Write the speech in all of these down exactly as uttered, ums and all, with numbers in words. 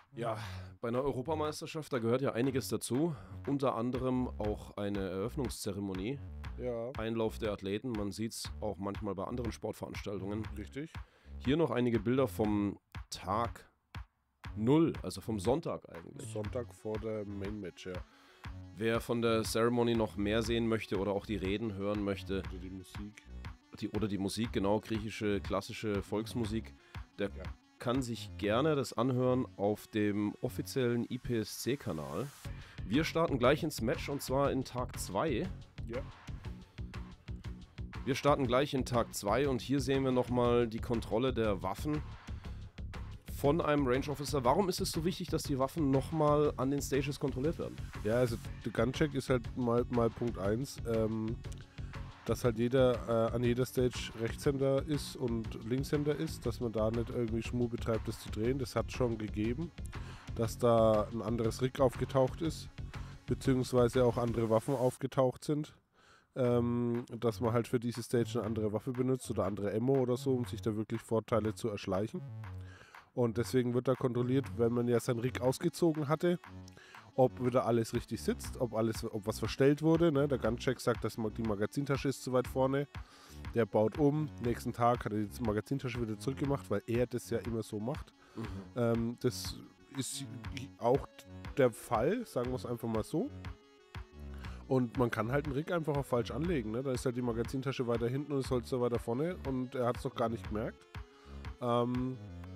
Ja, bei einer Europameisterschaft, da gehört ja einiges dazu. Unter anderem auch eine Eröffnungszeremonie, Ja, Einlauf der Athleten. Man sieht es auch manchmal bei anderen Sportveranstaltungen. richtig. Hier noch einige Bilder vom Tag Null, also vom Sonntag eigentlich. Sonntag vor der Main Match, ja. Wer von der Ceremony noch mehr sehen möchte oder auch die Reden hören möchte, Oder die Musik. die, oder die Musik, genau, griechische, klassische Volksmusik, der Ja. kann sich gerne das anhören auf dem offiziellen I P S C-Kanal. Wir starten gleich ins Match und zwar in Tag zwei. Ja. Wir starten gleich in Tag zwei und hier sehen wir nochmal die Kontrolle der Waffen von einem Range Officer. Warum ist es so wichtig, dass die Waffen nochmal an den Stages kontrolliert werden? Ja, also der Guncheck ist halt mal, mal Punkt eins, ähm, dass halt jeder äh, an jeder Stage Rechtshänder ist und Linkshänder ist, dass man da nicht irgendwie Schmuh betreibt, das zu drehen. Das hat schon gegeben, dass da ein anderes Rig aufgetaucht ist, beziehungsweise auch andere Waffen aufgetaucht sind. Ähm, dass man halt für diese Stage eine andere Waffe benutzt oder andere Ammo oder so, um sich da wirklich Vorteile zu erschleichen. Und deswegen wird da kontrolliert, wenn man ja sein Rig ausgezogen hatte, ob wieder alles richtig sitzt, ob alles, ob was verstellt wurde. Ne? Der Guncheck sagt, dass die Magazintasche ist zu weit vorne. Der baut um. Nächsten Tag hat er die Magazintasche wieder zurückgemacht, weil er das ja immer so macht. Mhm. Ähm, das ist auch der Fall, sagen wir es einfach mal so. Und man kann halt einen Rig einfach auch falsch anlegen. Ne? Da ist halt die Magazintasche weiter hinten und das Holster weiter vorne und er hat es doch gar nicht gemerkt. Ähm,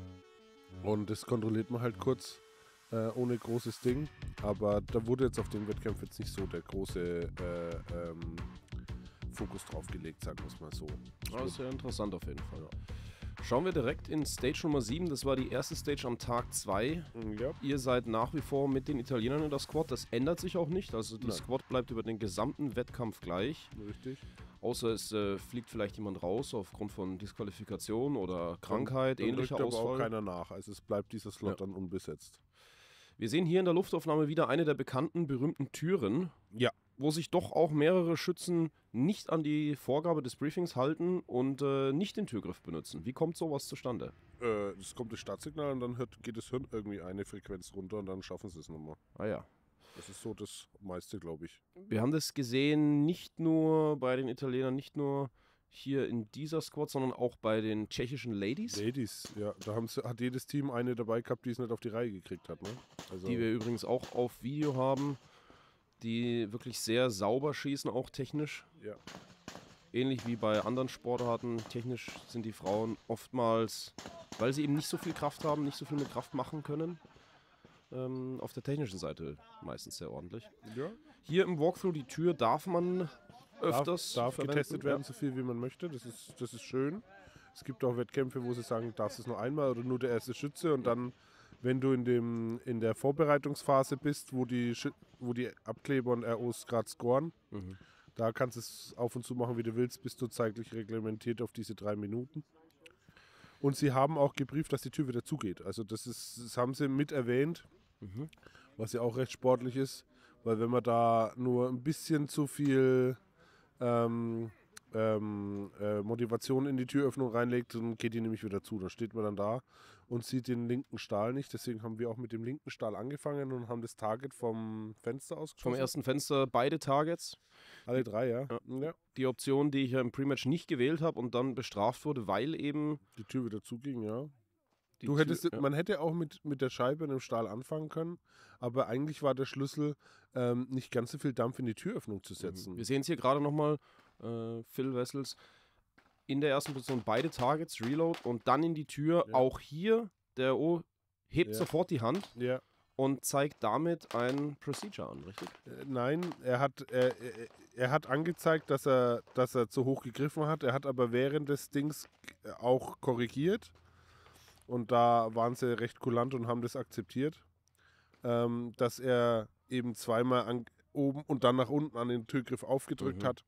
und das kontrolliert man halt kurz. Äh, ohne großes Ding, aber da wurde jetzt auf dem Wettkampf jetzt nicht so der große äh, ähm, Fokus drauf gelegt, sagen wir es mal so. Das ist ja interessant auf jeden Fall. Schauen wir direkt in Stage Nummer sieben, das war die erste Stage am Tag zwei. Ja. Ihr seid nach wie vor mit den Italienern in der Squad, das ändert sich auch nicht, also die Nein. Squad bleibt über den gesamten Wettkampf gleich. Richtig. Außer es äh, fliegt vielleicht jemand raus aufgrund von Disqualifikation oder Krankheit, Dann ähnlicher rückt aber auch Ausfall. keiner nach, also es bleibt dieser Slot Ja. dann unbesetzt. Wir sehen hier in der Luftaufnahme wieder eine der bekannten, berühmten Türen, Ja. wo sich doch auch mehrere Schützen nicht an die Vorgabe des Briefings halten und äh, nicht den Türgriff benutzen. Wie kommt sowas zustande? Äh, es kommt das Startsignal und dann hört, geht das Hirn irgendwie eine Frequenz runter und dann schaffen sie es nochmal. Ah ja. Das ist so das meiste, glaube ich. Wir haben das gesehen, nicht nur bei den Italienern, nicht nur hier in dieser Squad, sondern auch bei den tschechischen Ladies, Ladies, ja, da haben sie, hat jedes Team eine dabei gehabt, die es nicht auf die Reihe gekriegt hat. Ne? Also, die wir übrigens auch auf Video haben, die wirklich sehr sauber schießen, auch technisch. ja. Ähnlich wie bei anderen Sportarten. Technisch sind die Frauen oftmals, weil sie eben nicht so viel Kraft haben, nicht so viel mit Kraft machen können, ähm, auf der technischen Seite meistens sehr ordentlich. ja. Hier im Walkthrough, die Tür darf man öfters Darf, darf verwenden. getestet werden, Ja. so viel wie man möchte. Das ist, das ist schön. Es gibt auch Wettkämpfe, wo sie sagen, darfst es nur einmal oder nur der erste Schütze. Und dann, wenn du in, dem, in der Vorbereitungsphase bist, wo die, Schü- wo die Abkleber und R Os gerade scoren, Mhm. da kannst du es auf und zu machen, wie du willst, bist du zeitlich reglementiert auf diese drei Minuten. Und sie haben auch gebrieft, dass die Tür wieder zugeht. Also das, ist, das haben sie mit erwähnt, Mhm. was ja auch recht sportlich ist. Weil wenn man da nur ein bisschen zu viel ähm, ähm, äh, Motivation in die Türöffnung reinlegt, dann geht die nämlich wieder zu. Dann steht man dann da und sieht den linken Stahl nicht. Deswegen haben wir auch mit dem linken Stahl angefangen und haben das Target vom Fenster Vom ausgeschossen. ersten Fenster beide Targets. Alle drei, ja. Ja. ja. Die Option, die ich ja im Pre-Match nicht gewählt habe und dann bestraft wurde, weil eben Die Tür wieder zuging, ja. die Du Tür- hättest, ja. Man hätte auch mit, mit der Scheibe und dem Stahl anfangen können, aber eigentlich war der Schlüssel, ähm, nicht ganz so viel Dampf in die Türöffnung zu setzen. Wir sehen es hier gerade nochmal, äh, Phil Wessels in der ersten Position, beide Targets, Reload und dann in die Tür. Ja. Auch hier, der O hebt Ja. sofort die Hand Ja. und zeigt damit ein Procedure an, richtig? Äh, Nein, er hat, er, er, er hat angezeigt, dass er, dass er zu hoch gegriffen hat. Er hat aber während des Dings auch korrigiert. Und da waren sie recht kulant und haben das akzeptiert. Ähm, dass er eben zweimal an, oben und dann nach unten an den Türgriff aufgedrückt Mhm. hat.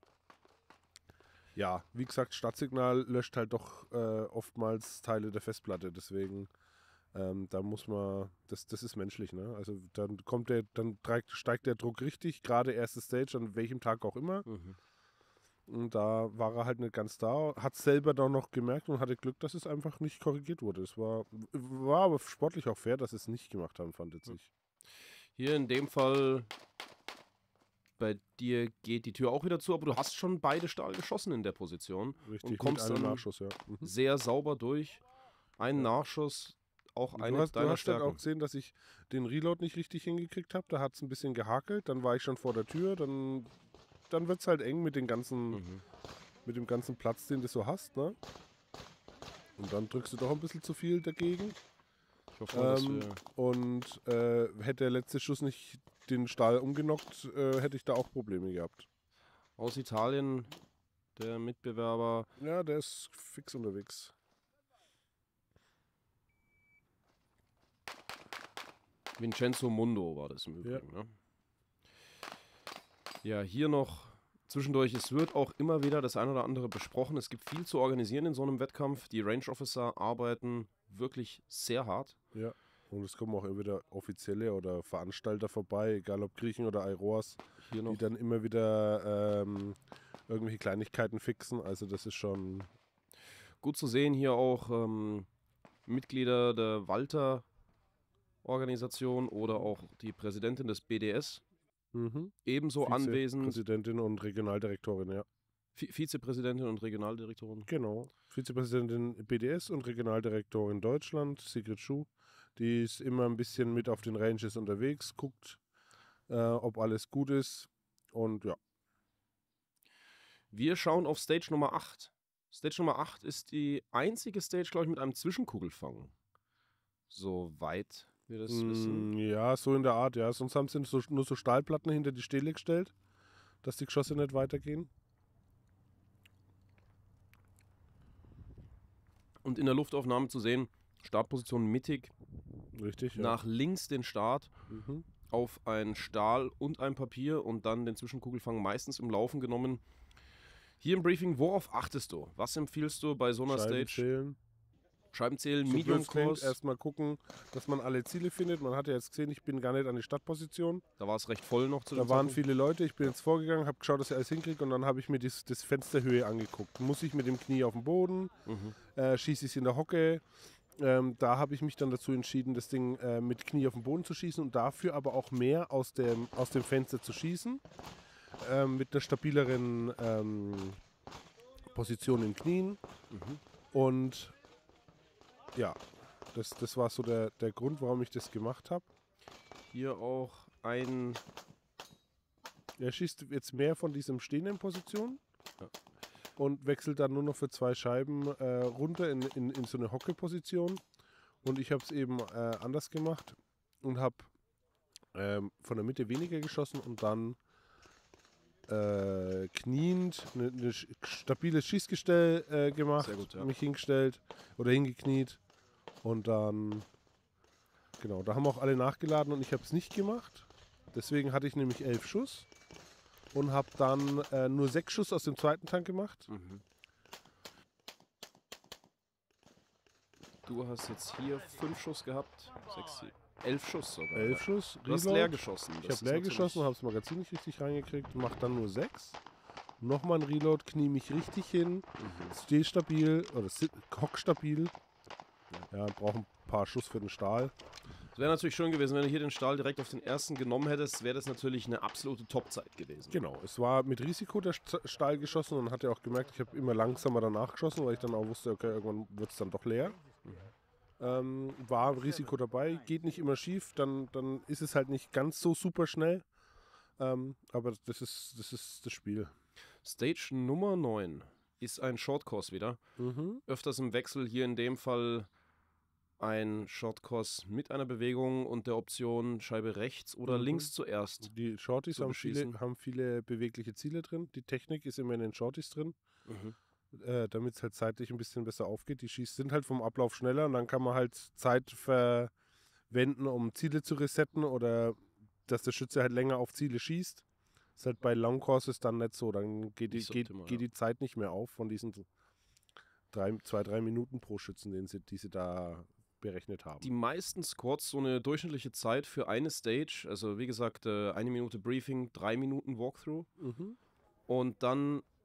Ja, wie gesagt, Startsignal löscht halt doch äh, oftmals Teile der Festplatte. Deswegen, ähm, da muss man, das, das ist menschlich, ne? Also dann kommt der, dann steigt, steigt der Druck richtig, gerade erste Stage, an welchem Tag auch immer. Mhm. Und da war er halt nicht ganz da, hat selber dann noch gemerkt und hatte Glück, dass es einfach nicht korrigiert wurde. Es war, war aber sportlich auch fair, dass sie es nicht gemacht haben, fand jetzt ich. Hier in dem Fall, bei dir geht die Tür auch wieder zu, aber du hast schon beide Stahl geschossen in der Position. Richtig, und kommst mit einem dann Nachschuss, ja. Mhm. sehr sauber durch. Ein Ja. Nachschuss, auch eine Du hast, du deiner hast halt Stärken. auch gesehen, dass ich den Reload nicht richtig hingekriegt habe. Da hat es ein bisschen gehakelt, dann war ich schon vor der Tür, dann, dann wird es halt eng mit, den ganzen, Mhm. mit dem ganzen Platz, den du so hast. Ne? Und dann drückst du doch ein bisschen zu viel dagegen. Ich hoffe mal, dass Ähm, wir und äh, hätte der letzte Schuss nicht den Stahl umgenockt, äh, hätte ich da auch Probleme gehabt. aus Italien, der Mitbewerber, Ja, der ist fix unterwegs. Vincenzo Mundo war das im Übrigen. Ja, ne? Ja, hier noch zwischendurch, es wird auch immer wieder das eine oder andere besprochen. Es gibt viel zu organisieren in so einem Wettkampf. Die Range Officer arbeiten wirklich sehr hart. Ja. Und es kommen auch immer wieder Offizielle oder Veranstalter vorbei, egal ob Griechen oder Airoas, Hier noch die dann immer wieder ähm, irgendwelche Kleinigkeiten fixen. Also das ist schon... gut zu sehen, hier auch ähm, Mitglieder der Walter-Organisation oder auch die Präsidentin des B D S Mhm. ebenso anwesend. Vizepräsidentin und Regionaldirektorin, ja. Vi- Vizepräsidentin und Regionaldirektorin. Genau. Vizepräsidentin B D S und Regionaldirektorin Deutschland, Sigrid Schuh. Die ist immer ein bisschen mit auf den Ranges unterwegs, guckt, äh, ob alles gut ist. Und ja. Wir schauen auf Stage Nummer acht. Stage Nummer acht ist die einzige Stage, glaube ich, mit einem Zwischenkugelfang. Soweit wir das wissen. Mm, ja, so in der Art, ja. Sonst haben sie so, nur so Stahlplatten hinter die Stele gestellt, dass die Geschosse nicht weitergehen. Und in der Luftaufnahme zu sehen, Startposition mittig, Richtig, ja. nach links den Start Mhm. auf ein Stahl und ein Papier und dann den Zwischenkugelfang meistens im Laufen genommen. Hier im Briefing, worauf achtest du? Was empfiehlst du bei so einer Scheiben Stage? zählen. Scheiben zählen, So Medium blöd klingt, Course. erstmal gucken, dass man alle Ziele findet. Man hat ja jetzt gesehen, ich bin gar nicht an die Startposition. Da war es recht voll noch zu Da dem waren Zeitpunkt. viele Leute, ich bin jetzt vorgegangen, habe geschaut, dass ich alles hinkriege und dann habe ich mir das, das Fensterhöhe angeguckt. Muss ich mit dem Knie auf dem Boden, Mhm. äh, schieße ich es in der Hocke. Ähm, da habe ich mich dann dazu entschieden, das Ding äh, mit Knie auf dem Boden zu schießen und dafür aber auch mehr aus dem, aus dem Fenster zu schießen. Ähm, mit einer stabileren ähm, Position in Knien. Mhm. Und ja, das, das war so der, der Grund, warum ich das gemacht habe. Hier auch ein Er schießt jetzt mehr von diesem stehenden Position Ja. und wechselt dann nur noch für zwei Scheiben äh, runter in, in, in so eine Hocke-Position. Und ich habe es eben äh, anders gemacht und habe ähm, von der Mitte weniger geschossen und dann äh, kniend ein ne, ne sch- stabiles Schießgestell äh, gemacht, Sehr gut, ja. mich hingestellt oder hingekniet und dann, genau, da haben auch alle nachgeladen und ich habe es nicht gemacht. Deswegen hatte ich nämlich elf Schuss und habe dann äh, nur sechs Schuss aus dem zweiten Tank gemacht. Mhm. Du hast jetzt hier fünf Schuss gehabt. Sechs, sieben, elf Schuss sogar. Elf ja. Schuss, Du hast Reload. leer geschossen. Ich Das habe leer ist geschossen, habe natürlich- das Magazin nicht richtig reingekriegt, mache dann nur sechs. Nochmal ein Reload, knie mich richtig hin, Mhm. steh stabil oder sit, hock stabil. Ja, brauche ein paar Schuss für den Stahl. Es wäre natürlich schön gewesen, wenn du hier den Stahl direkt auf den ersten genommen hättest, wäre das natürlich eine absolute Topzeit gewesen. Genau, es war mit Risiko der St- Stahl geschossen und hat ja auch gemerkt, ich habe immer langsamer danach geschossen, weil ich dann auch wusste, okay, irgendwann wird es dann doch leer. Ähm, war Risiko dabei, geht nicht immer schief, dann, dann ist es halt nicht ganz so super schnell. Ähm, aber das ist, das ist das Spiel. Stage Nummer neun ist ein Shortcourse wieder. Mhm. Öfters im Wechsel, hier in dem Fall ein Shortcourse mit einer Bewegung und der Option Scheibe rechts oder Mhm. links zuerst. Die Shorties zu haben viele, beschießen. haben viele bewegliche Ziele drin. Die Technik ist immer in den Shorties drin, Mhm. äh, damit es halt zeitlich ein bisschen besser aufgeht. Die Schieß sind halt vom Ablauf schneller und dann kann man halt Zeit verwenden, um Ziele zu resetten oder dass der Schütze halt länger auf Ziele schießt. Ist halt bei Long Courses dann nicht so. Dann geht die, Nicht so geht, optimal, geht ja. die Zeit nicht mehr auf von diesen drei, zwei, drei Minuten pro Schützen, den sie, die sie da berechnet haben. Die meisten Squads so eine durchschnittliche Zeit für eine Stage, also wie gesagt, äh, eine Minute Briefing, drei Minuten Walkthrough Mhm. und dann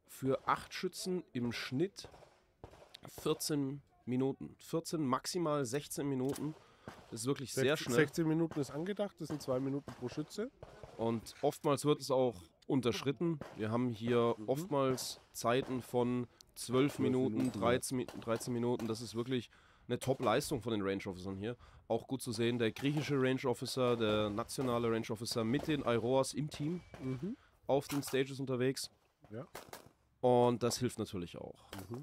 für acht Schützen im Schnitt vierzehn Minuten. vierzehn, maximal sechzehn Minuten. Das ist wirklich sehr schnell. sechzehn Minuten ist angedacht, das sind zwei Minuten pro Schütze. Und oftmals wird es auch unterschritten. Wir haben hier mhm. oftmals Zeiten von zwölf Minuten, Minuten dreizehn, dreizehn Minuten. Das ist wirklich eine Top-Leistung von den Range Officern hier. Auch gut zu sehen, der griechische Range Officer, der nationale Range Officer mit den Airoas im Team mhm. auf den Stages unterwegs. Ja. Und das hilft natürlich auch. Mhm.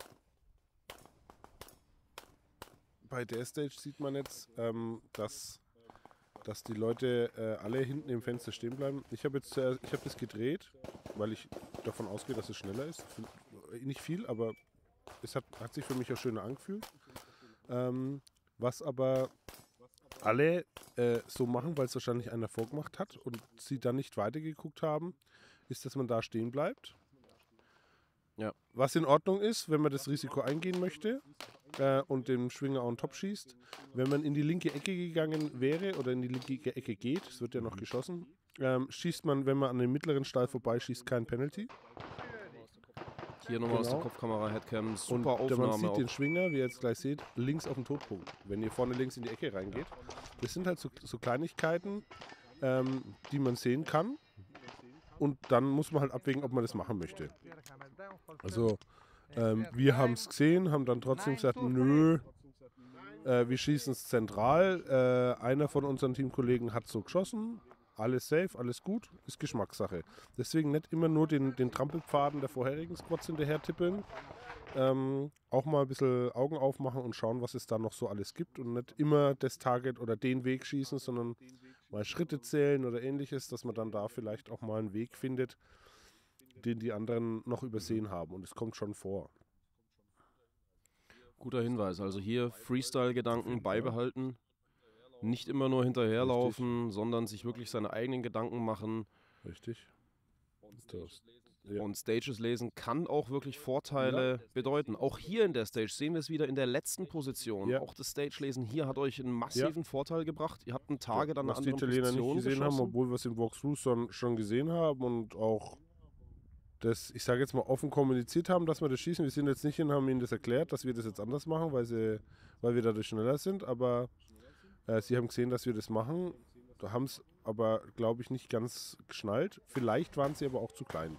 Bei der Stage sieht man jetzt, ähm, dass, dass die Leute äh, alle hinten im Fenster stehen bleiben. Ich habe jetzt äh, ich habe das gedreht, weil ich davon ausgehe, dass es schneller ist. Nicht viel, aber es hat, hat sich für mich auch schöner angefühlt. Ähm, was aber alle äh, so machen, weil es wahrscheinlich einer vorgemacht hat und sie dann nicht weitergeguckt haben, ist, dass man da stehen bleibt. Ja. Was in Ordnung ist, wenn man das Risiko eingehen möchte äh, und den Schwinger on top schießt. Wenn man in die linke Ecke gegangen wäre oder in die linke Ecke geht, es wird ja noch geschossen, ähm, schießt man, wenn man an den mittleren Stall vorbeischießt, kein Penalty. Hier nochmal genau. Aus der Kopfkamera, Headcam, super und Aufnahme. Man sieht auch. den Schwinger, wie ihr jetzt gleich seht, links auf dem Totpunkt, wenn ihr vorne links in die Ecke reingeht. Das sind halt so, so Kleinigkeiten, ähm, die man sehen kann. Und dann muss man halt abwägen, ob man das machen möchte. Also ähm, wir haben es gesehen, haben dann trotzdem gesagt, nö, äh, wir schießen es zentral. Äh, einer von unseren Teamkollegen hat so geschossen. Alles safe, alles gut, ist Geschmackssache. Deswegen nicht immer nur den, den Trampelpfaden der vorherigen Squads hinterher tippeln. Ähm, auch mal ein bisschen Augen aufmachen und schauen, was es da noch so alles gibt. Und nicht immer das Target oder den Weg schießen, sondern mal Schritte zählen oder ähnliches, dass man dann da vielleicht auch mal einen Weg findet, den die anderen noch übersehen haben. Und es kommt schon vor. Guter Hinweis. Also hier Freestyle-Gedanken beibehalten. Nicht immer nur hinterherlaufen, Richtig. sondern sich wirklich seine eigenen Gedanken machen. Richtig. Das, ja. Und Stages lesen kann auch wirklich Vorteile ja. bedeuten. Auch hier in der Stage sehen wir es wieder in der letzten Position. Ja. Auch das Stage-Lesen hier hat euch einen massiven Vorteil gebracht. Ihr habt einen Target an einer anderen Position Was die Italiener nicht gesehen haben, obwohl wir es im Walkthrough schon, schon gesehen haben und auch das, ich sage jetzt mal, offen kommuniziert haben, dass wir das schießen. Wir sind jetzt nicht hin und haben ihnen das erklärt, dass wir das jetzt anders machen, weil, sie, weil wir dadurch schneller sind, aber äh, sie haben gesehen, dass wir das machen. Da haben es aber, glaube ich, nicht ganz geschnallt. Vielleicht waren sie aber auch zu klein.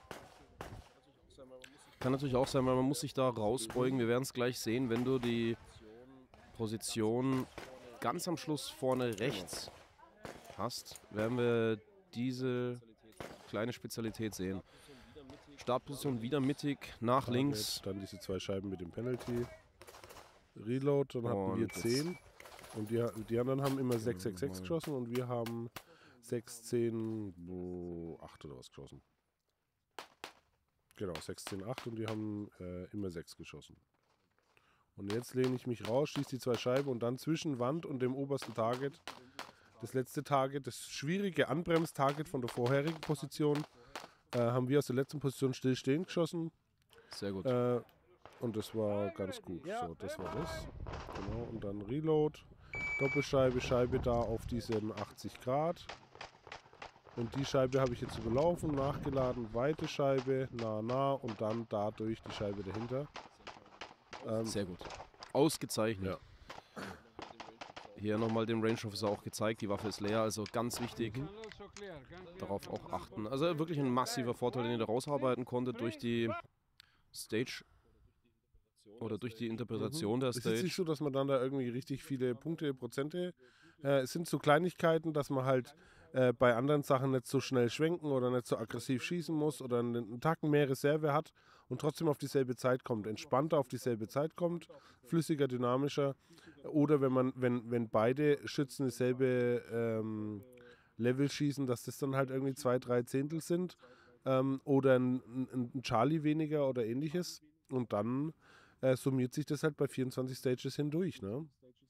Kann natürlich auch sein, weil man muss sich da rausbeugen. Wir werden es gleich sehen, wenn du die Position ganz am Schluss vorne rechts hast, werden wir diese kleine Spezialität sehen. Startposition wieder mittig, nach Target, links. Dann diese zwei Scheiben mit dem Penalty. Reload, dann hatten wir zehn. Und die, die anderen haben immer sechs sechs sechs geschossen und wir haben sechs zehn acht oder was geschossen. Genau, sechs zehn acht und die haben äh, immer sechs geschossen. Und jetzt lehne ich mich raus, schieße die zwei Scheiben und dann zwischen Wand und dem obersten Target, das letzte Target, das schwierige Anbremstarget von der vorherigen Position, äh, haben wir aus der letzten Position stillstehend geschossen. Sehr gut. Äh, und das war ganz gut. So, das war das. Genau, und dann Reload. Doppelscheibe, Scheibe da auf diesen achtzig Grad. Und die Scheibe habe ich jetzt überlaufen, nachgeladen, weite Scheibe, nah, nah und dann dadurch die Scheibe dahinter. Ähm, Sehr gut. Ausgezeichnet. Ja. Hier nochmal dem Range Officer auch gezeigt, die Waffe ist leer, also ganz wichtig. Mhm. Darauf auch achten. Also wirklich ein massiver Vorteil, den ihr da rausarbeiten konntet durch die Stage oder durch die Interpretation mhm. der Stage. Es ist nicht so, dass man dann da irgendwie richtig viele Punkte, Prozente, äh, es sind so Kleinigkeiten, dass man halt äh, bei anderen Sachen nicht so schnell schwenken oder nicht so aggressiv schießen muss oder einen, einen Tacken mehr Reserve hat und trotzdem auf dieselbe Zeit kommt, entspannter auf dieselbe Zeit kommt, flüssiger, dynamischer oder wenn man, wenn, wenn beide Schützen dasselbe ähm, Level schießen, dass das dann halt irgendwie zwei, drei Zehntel sind ähm, oder ein, ein, ein Charlie weniger oder ähnliches und dann Äh, summiert sich das halt bei vierundzwanzig Stages hindurch, ne?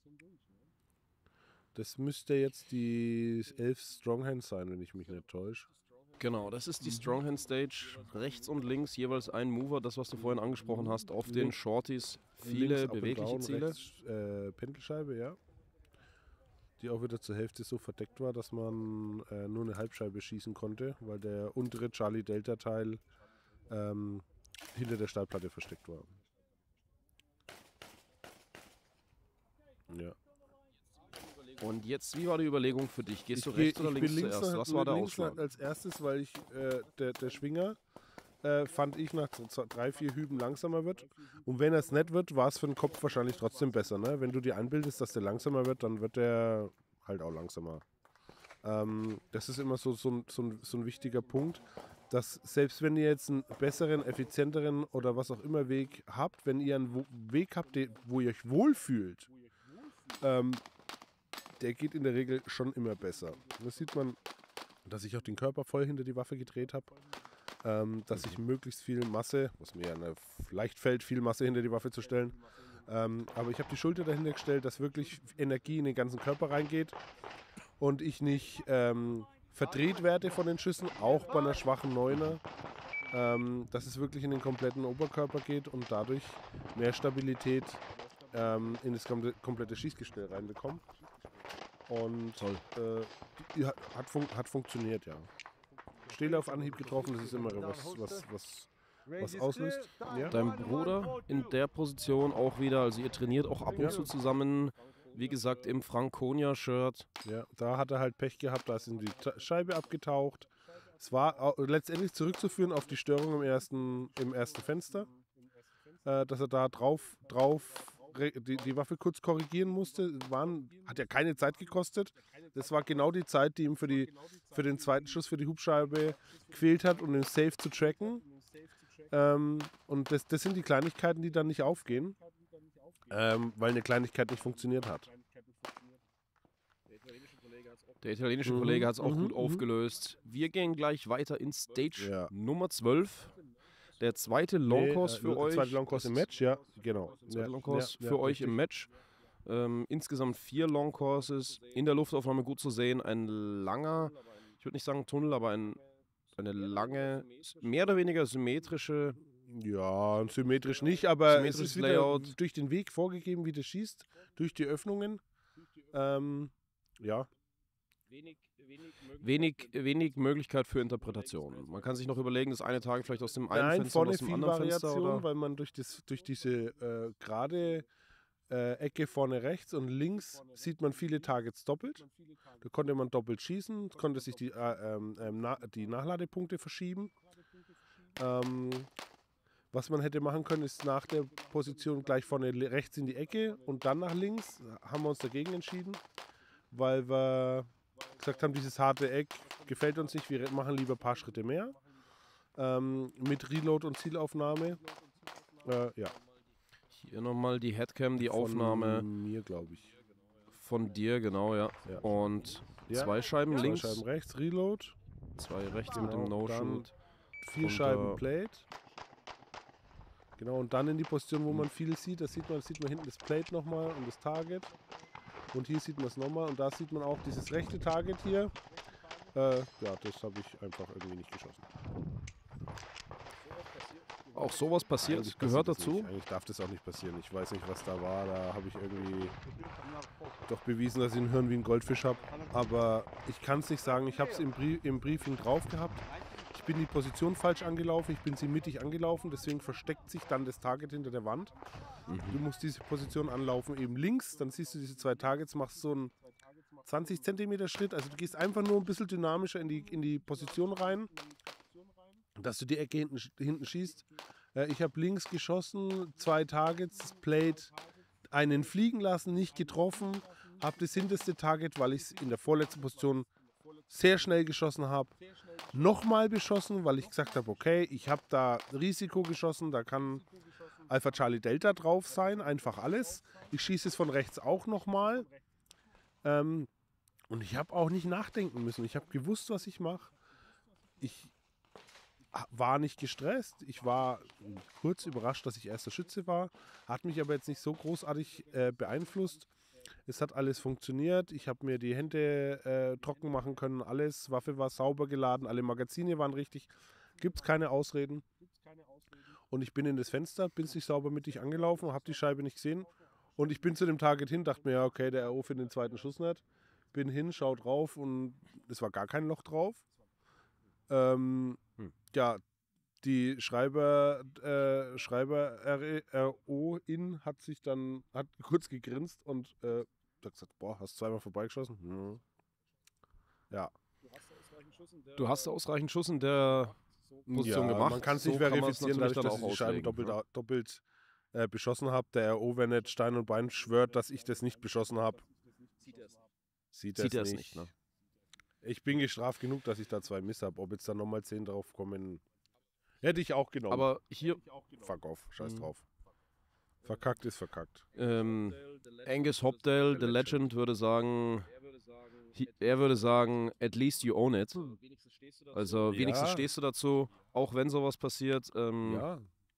Das müsste jetzt die elf Stronghand sein, wenn ich mich nicht täusche. Genau, das ist die Stronghand Stage. Rechts und links jeweils ein Mover, das was du vorhin angesprochen hast, auf den Shorties. Viele bewegliche down, Ziele. Rechts, äh, Pendelscheibe, ja. Die auch wieder zur Hälfte so verdeckt war, dass man äh, nur eine Halbscheibe schießen konnte, weil der untere Charlie Delta Teil ähm, hinter der Stahlplatte versteckt war. Ja. Und jetzt, wie war die Überlegung für dich? Gehst du Ich geh- rechts oder ich links bin links zuerst? nach- Was war der links Ausschlag? als erstes, weil ich äh, der, der Schwinger äh, fand ich nach so zwei- drei, vier Hüben langsamer wird. Und wenn er es nicht wird, war es für den Kopf wahrscheinlich trotzdem besser. Ne? Wenn du dir einbildest, dass der langsamer wird, dann wird der halt auch langsamer. Ähm, das ist immer so, so, ein, so, ein, so ein wichtiger Punkt, dass selbst wenn ihr jetzt einen besseren, effizienteren oder was auch immer Weg habt, wenn ihr einen Wo- Weg habt, den, wo ihr euch wohlfühlt, ähm, der geht in der Regel schon immer besser. Das sieht man, dass ich auch den Körper voll hinter die Waffe gedreht habe, ähm, dass ich möglichst viel Masse, was mir ja ne, leicht fällt, viel Masse hinter die Waffe zu stellen, ähm, aber ich habe die Schulter dahinter gestellt, dass wirklich Energie in den ganzen Körper reingeht und ich nicht ähm, verdreht werde von den Schüssen, auch bei einer schwachen Neuner, ähm, dass es wirklich in den kompletten Oberkörper geht und dadurch mehr Stabilität ähm, in das komple- komplette Schießgestell reinbekomme. Und Toll. äh, die, hat, hat, fun hat funktioniert, ja. Stele auf Anhieb getroffen, das ist immer was, was, was, was auslöst. Ja? Dein Bruder in der Position auch wieder, also ihr trainiert auch ab und Ja. zu zusammen, wie gesagt, im Franconia-Shirt. Ja, da hat er halt Pech gehabt, da ist ihm die Ta- Scheibe abgetaucht. Es war au- letztendlich zurückzuführen auf die Störung im ersten, im ersten Fenster, äh, dass er da drauf, drauf re- die, die Waffe kurz korrigieren musste. Waren, hat ja keine Zeit gekostet. Das war genau die Zeit, die ihm für, die, für den zweiten Schuss für die Hubscheibe gefehlt hat, um den Safe zu tracken. Ähm, und das, das sind die Kleinigkeiten, die dann nicht aufgehen, ähm, weil eine Kleinigkeit nicht funktioniert hat. Der italienische Mhm, Kollege hat es auch mhm, gut mhm. aufgelöst. Wir gehen gleich weiter in Stage Ja. Nummer zwölf. Der zweite Longcourse Nee, äh, für euch. Zweite Longcourse im ist- Match, ja, genau. Zweite Ja, Longcourse ja, für ja, euch richtig. im Match. Ähm, insgesamt vier Longcourses. In der Luftaufnahme gut zu sehen. Ein langer, ich würde nicht sagen Tunnel, aber ein, eine lange, mehr oder weniger symmetrische. Ja, symmetrisch nicht, aber es Symmetrisches ist wieder Layout. durch den Weg vorgegeben, wie du schießt, durch die Öffnungen. Ähm, ja, Wenig, wenig Möglichkeit für Interpretation. Man kann sich noch überlegen, das eine Tage vielleicht aus dem einen nein, Fenster und vorne aus dem viel anderen Fenster. Variation, Oder? weil man durch, das, durch diese äh, gerade äh, Ecke vorne rechts und links sieht man viele Targets doppelt. Da konnte man doppelt schießen, konnte sich die, äh, ähm, ähm, na, die Nachladepunkte verschieben. Ähm, was man hätte machen können, ist nach der Position gleich vorne le- rechts in die Ecke und dann nach links. Haben wir uns dagegen entschieden, weil wir gesagt haben, dieses harte Eck gefällt uns nicht, wir machen lieber ein paar Schritte mehr. Ähm, mit Reload und Zielaufnahme. Äh, ja. Hier nochmal die Headcam, die Von Aufnahme mir, glaube ich. von dir, genau, ja. Ja. Und Ja, zwei Scheiben Zwei links, Scheiben rechts, Reload. zwei rechts Genau, mit dem No-Shoot. Vier Von Scheiben der- Plate. Genau, und dann in die Position, wo man viel sieht, da sieht man, sieht man hinten das Plate nochmal und das Target. Und hier sieht man es nochmal und da sieht man auch dieses rechte Target hier. Äh, ja, das habe ich einfach irgendwie nicht geschossen. Auch sowas passiert, Eigentlich gehört passiert das dazu. Nicht. Eigentlich darf das auch nicht passieren. Ich weiß nicht, was da war. Da habe ich irgendwie doch bewiesen, dass ich ein Hirn wie ein Goldfisch habe. Aber ich kann es nicht sagen. Ich habe es im, Brie im Briefing drauf gehabt. Ich bin die Position falsch angelaufen. Ich bin sie mittig angelaufen. Deswegen versteckt sich dann das Target hinter der Wand. Du musst diese Position anlaufen, eben links. Dann siehst du diese zwei Targets, machst so einen zwanzig Zentimeter Schritt. Also du gehst einfach nur ein bisschen dynamischer in die, in die Position rein, dass du die Ecke hinten, hinten schießt. Äh, ich habe links geschossen, zwei Targets, das Plate, einen fliegen lassen, nicht getroffen. Habe das hinterste Target, weil ich es in der vorletzten Position sehr schnell geschossen habe, nochmal beschossen, weil ich gesagt habe, okay, ich habe da Risiko geschossen, da kann Alpha Charlie Delta drauf sein, einfach alles. Ich schieße es von rechts auch nochmal. Ähm, und ich habe auch nicht nachdenken müssen. Ich habe gewusst, was ich mache. Ich war nicht gestresst. Ich war kurz überrascht, dass ich erster Schütze war. Hat mich aber jetzt nicht so großartig äh, beeinflusst. Es hat alles funktioniert. Ich habe mir die Hände äh, trocken machen können. Alles. Waffe war sauber geladen. Alle Magazine waren richtig. Gibt es keine Ausreden. Und ich bin in das Fenster, bin es nicht sauber mittig angelaufen, habe die Scheibe nicht gesehen. Und ich bin zu dem Target hin, dachte mir, ja, okay, der R O findet den zweiten Schuss nicht. Bin hin, schau drauf und es war gar kein Loch drauf. Ähm, Hm. Ja, die Schreiber, äh, Schreiber R O-In hat sich dann, hat kurz gegrinst und äh, hat gesagt, boah, hast zweimal vorbeigeschossen? Hm. Ja. Du hast ausreichend Schuss in der Position ja, gemacht. man kann es nicht so kann man's verifizieren, natürlich dadurch, dann dass auch ich die Scheiben auslegen, doppelt, ne? doppelt äh, beschossen habe. Der R O, wenn er Stein und Bein schwört, dass ich das nicht beschossen habe, sieht er Sieht er es es nicht. nicht, ne? Ich bin gestraft genug, dass ich da zwei Miss habe. Ob jetzt da nochmal zehn drauf kommen, hätte ich auch genommen. Aber hier, Fuck off, scheiß Mhm. drauf. Verkackt ist verkackt. ähm, Angus Hopdale, The Legend, würde sagen, hi- er würde sagen, at least you own it. Also wenigstens Ja. stehst du dazu, auch wenn sowas passiert. Ähm, Ja,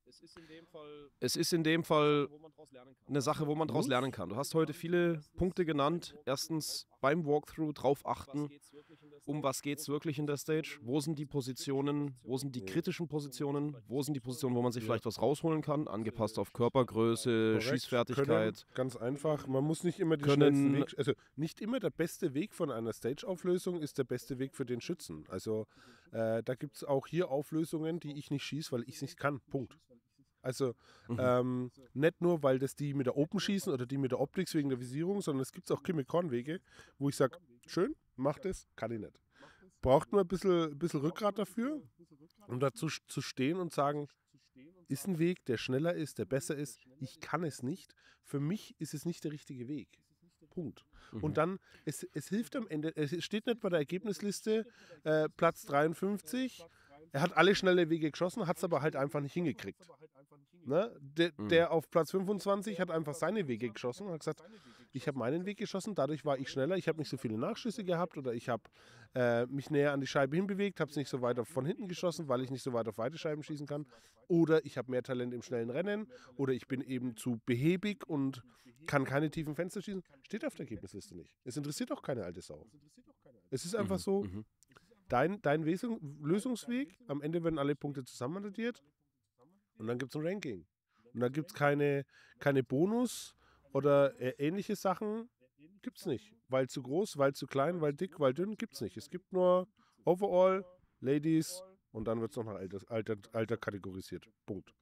Es ist in dem Fall eine Sache, wo man daraus Muss. lernen kann. Du hast heute viele Punkte genannt. Erstens beim Walkthrough drauf achten, um was geht es wirklich in der Stage? Wo sind die Positionen? Wo sind die Ja. kritischen Positionen? Wo sind die Positionen, wo man sich Ja. vielleicht was rausholen kann? Angepasst auf Körpergröße, korrekt. Schießfertigkeit. Können, ganz einfach. Man muss nicht immer den Können- schnellsten Weg, also nicht immer der beste Weg von einer Stage-Auflösung ist der beste Weg für den Schützen. Also äh, da gibt es auch hier Auflösungen, die ich nicht schieße, weil ich es nicht kann. Punkt. Also Mhm. ähm, nicht nur, weil das die mit der Open schießen oder die mit der Optik wegen der Visierung, sondern es gibt auch Kimmy-Korn-Wege, wo ich sage, schön, mach das, kann ich nicht. Braucht nur ein bisschen, bisschen Rückgrat dafür, um dazu sch- zu stehen und sagen, ist ein Weg, der schneller ist, der besser ist. Ich kann es nicht. Für mich ist es nicht der richtige Weg. Punkt. Mhm. Und dann, es, es hilft am Ende, es steht nicht bei der Ergebnisliste äh, Platz dreiundfünfzig. Er hat alle schnelle Wege geschossen, hat es aber halt einfach nicht hingekriegt. Ne? Der, Mhm. der auf Platz fünfundzwanzig hat einfach seine Wege geschossen und hat gesagt, ich habe meinen Weg geschossen, dadurch war ich schneller, ich habe nicht so viele Nachschüsse gehabt oder ich habe äh, mich näher an die Scheibe hinbewegt, habe es nicht so weit auf, von hinten geschossen, weil ich nicht so weit auf weite Scheiben schießen kann. Oder ich habe mehr Talent im schnellen Rennen oder ich bin eben zu behäbig und kann keine tiefen Fenster schießen. Steht auf der Ergebnisliste nicht. Es interessiert auch keine alte Sau. Es ist einfach Mhm. so, Mhm. dein, dein Wesung, Lösungsweg, am Ende werden alle Punkte zusammen addiert und dann gibt es ein Ranking. Und da gibt es keine, keine Bonus oder äh, ähnliche Sachen, gibt es nicht. Weil zu groß, weil zu klein, weil dick, weil dünn, gibt es nicht. Es gibt nur Overall, Ladies und dann wird es noch nach Alter, Alter, Alter kategorisiert. Punkt.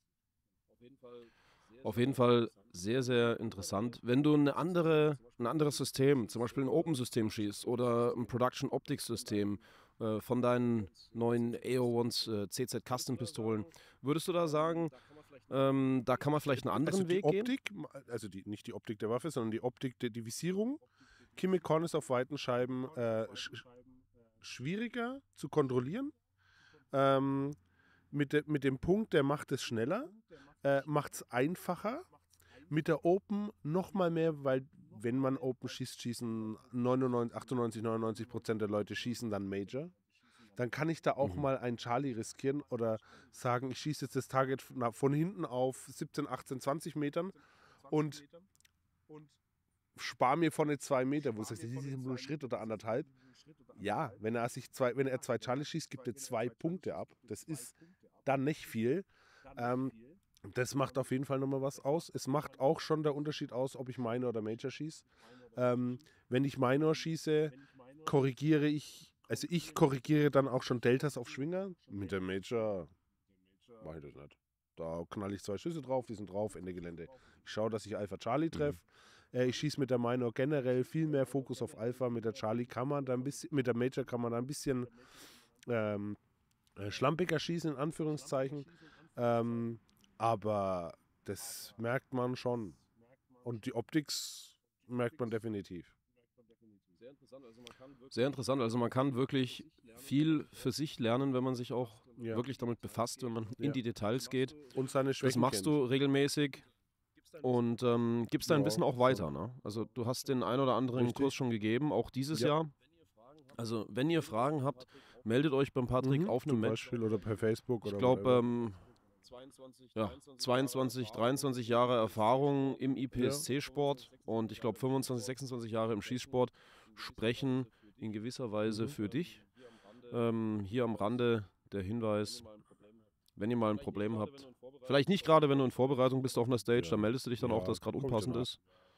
Auf jeden Fall sehr, sehr interessant. Wenn du eine andere, ein anderes System, zum Beispiel ein Open-System schießt oder ein Production-Optics-System äh, von deinen neuen A O eins äh, C Z Custom-Pistolen, würdest du da sagen, ähm, da kann man vielleicht einen anderen Also die Weg gehen? Optik, also die, nicht die Optik der Waffe, sondern die Optik der die Visierung. Kimmy Korn ist auf weiten Scheiben äh, sch schwieriger zu kontrollieren. Ähm, mit, de mit dem Punkt, der macht es schneller, äh, macht es einfacher. Mit der Open noch mal mehr, weil wenn man Open schießt, schießen neunundneunzig, achtundneunzig, neunundneunzig Prozent der Leute schießen dann Major. Dann kann ich da auch Mhm. mal einen Charlie riskieren oder sagen, ich schieße jetzt das Target na- von hinten auf siebzehn, achtzehn, zwanzig Metern und spare mir vorne zwei Meter, wo du sagst, das ist nur ein Schritt oder anderthalb. Ja, wenn er sich zwei, wenn er zwei Charlie schießt, gibt er zwei Punkte ab. Das ist dann nicht viel. Ähm, das macht auf jeden Fall nochmal was aus. Es macht auch schon der Unterschied aus, ob ich Minor oder Major schieße. Ähm, wenn ich Minor schieße, korrigiere ich, also ich korrigiere dann auch schon Deltas auf Schwinger. Mit der Major mache ich das nicht. Da knall ich zwei Schüsse drauf, die sind drauf, Ende Gelände. Ich schaue, dass ich Alpha Charlie treffe. Äh, ich schieße mit der Minor generell viel mehr Fokus auf Alpha. Mit der Charlie kann man da ein bisschen, mit der Major kann man da ein bisschen ähm, äh, schlampiger schießen, in Anführungszeichen. Ähm, aber das merkt man schon. Und die Optics merkt man definitiv. Sehr interessant. Also man kann wirklich viel für sich lernen, wenn man sich auch Ja. wirklich damit befasst, wenn man Ja. in die Details geht. Und seine Das Schwächen machst kennt. du regelmäßig und ähm, gibst dein Ja, Wissen auch schon. weiter. Ne? Also du hast den ein oder anderen Richtig. Kurs schon gegeben, auch dieses Ja. Jahr. Also wenn ihr Fragen habt, meldet euch beim Patrick Mhm, auf einem zum Match. Beispiel oder per Facebook Ich oder glaube, whatever. ähm, ja, zweiundzwanzig, dreiundzwanzig Jahre Erfahrung im I P S C-Sport und ich glaube fünfundzwanzig, sechsundzwanzig Jahre im Schießsport sprechen in gewisser Weise Mhm. für dich. Ähm, hier am Rande der Hinweis, wenn ihr mal ein Problem habt, vielleicht nicht gerade, wenn du in Vorbereitung bist auf einer Stage, Ja. dann meldest du dich dann Ja, auch, dass es gerade kommt unpassend danach. ist.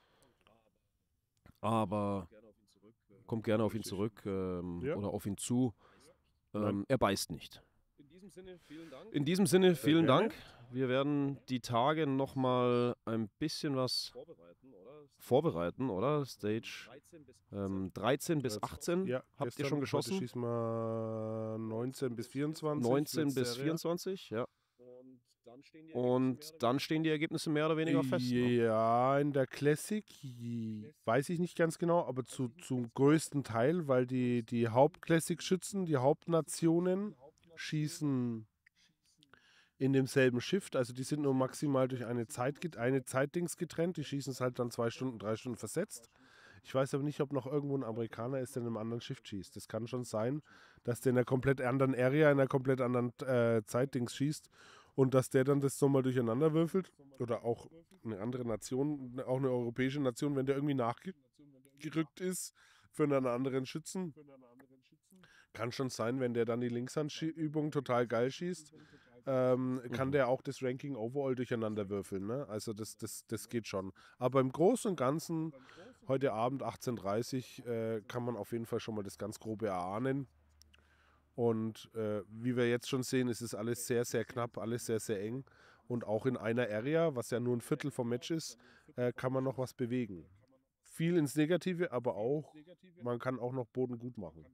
Aber kommt gerne auf ihn Richtig. zurück ähm, Ja. oder auf ihn zu. Nein. Ähm, er beißt nicht. In diesem Sinne, vielen gerne. Dank. Wir werden die Tage nochmal ein bisschen was vorbereiten, oder? Stage ähm, dreizehn bis achtzehn Ja, habt ihr gestern, schon heute geschossen? schießen wir neunzehn bis vierundzwanzig. neunzehn letzte bis Area. vierundzwanzig, ja. Und dann stehen die Ergebnisse mehr oder weniger fest. Ne? Ja, in der Classic j- weiß ich nicht ganz genau, aber zu, zum größten Teil, weil die, die Haupt-Classic-Schützen, die Hauptnationen, schießen in demselben Shift. Also die sind nur maximal durch eine Zeit, get- eine Zeitdings getrennt. Die schießen es halt dann zwei Stunden, drei Stunden versetzt. Ich weiß aber nicht, ob noch irgendwo ein Amerikaner ist, der in einem anderen Shift schießt. Das kann schon sein, dass der in einer komplett anderen Area, in einer komplett anderen äh, Zeitdings schießt und dass der dann das nochmal durcheinander würfelt. Oder auch eine andere Nation, auch eine europäische Nation, wenn der irgendwie nachgerückt ist für einen anderen Schützen. Kann schon sein, wenn der dann die Linkshandübung total geil schießt, ähm, kann Mhm. der auch das Ranking overall durcheinander würfeln. Ne? Also das, das, das geht schon. Aber im Großen und Ganzen, heute Abend achtzehn Uhr dreißig, äh, kann man auf jeden Fall schon mal das ganz Grobe erahnen. Und äh, wie wir jetzt schon sehen, ist es alles sehr, sehr knapp, alles sehr, sehr eng. Und auch in einer Area, was ja nur ein Viertel vom Match ist, äh, kann man noch was bewegen. Viel ins Negative, aber auch, man kann auch noch Boden gut machen.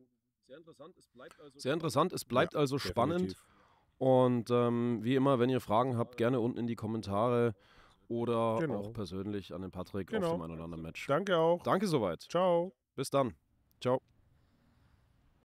Sehr interessant, es bleibt Ja, also spannend. definitiv. Und ähm, wie immer, wenn ihr Fragen habt, gerne unten in die Kommentare oder Genau. auch persönlich an den Patrick auf Genau. dem ein oder anderen Match. Danke auch. Danke soweit. Ciao. Bis dann. Ciao.